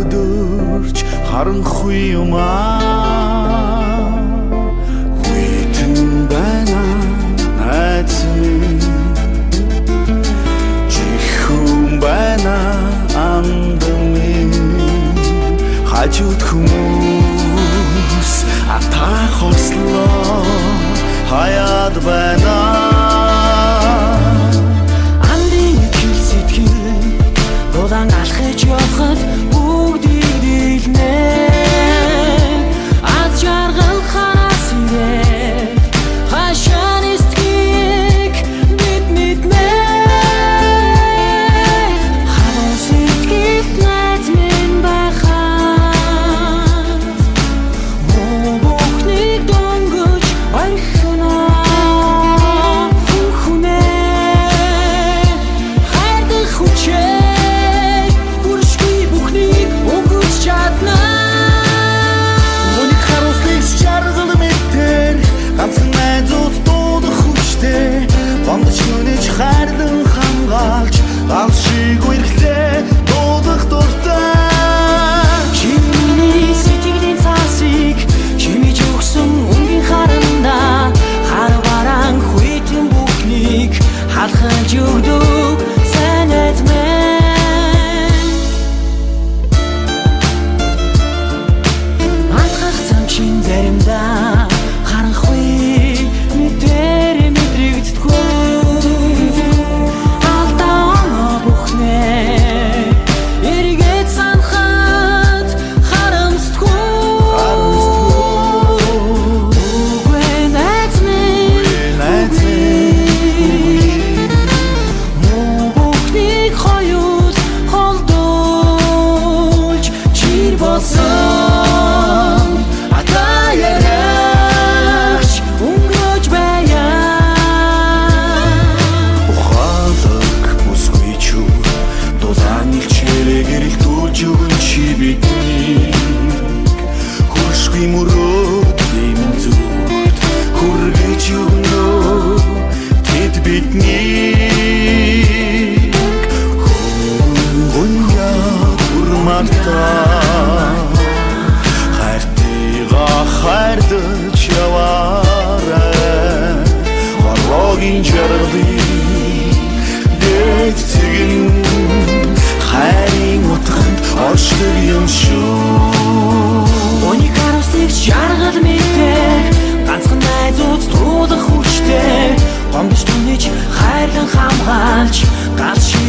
өдөрч харанхуй юмаа хүйтэн байна найз минь чихүн байна анд минь хажууд хүмүүс атаа хослоо хаяад байна андын ихэл сэтгэл дулаан алхаж явхад бүгдийг дийлнэ аз жаргал хараас ирээд хашаан эстгийг бид мэднэ хаваа сэтгэл найз минь байхаа бүхнийг дөнгөж орхино хүнээ хайртай хүчээ Гондч хүнэж хайрлан хамгаалж ганц шиг үерхлээ дуудах дуртай Чиний сэтгэлийн цаасыг чимэж өгсөн өнгийн харандаа хар бараан хүйтэн бүхнийг халахж өгдөг сайн найз минь Мантгах зам чин заримдаа харанхуй мэдээр мэдрэгдэхгүй Хайртайга хайрлаж яваарай Хорлогийн жаргалыг дэд цэгэн хайрын утганд оршдог юм шүү Уник харамсыг жаргал мэдээ ганцхан найзууд дуулах хүчтэй Гондч түнэж хайрлан хамгаалж галш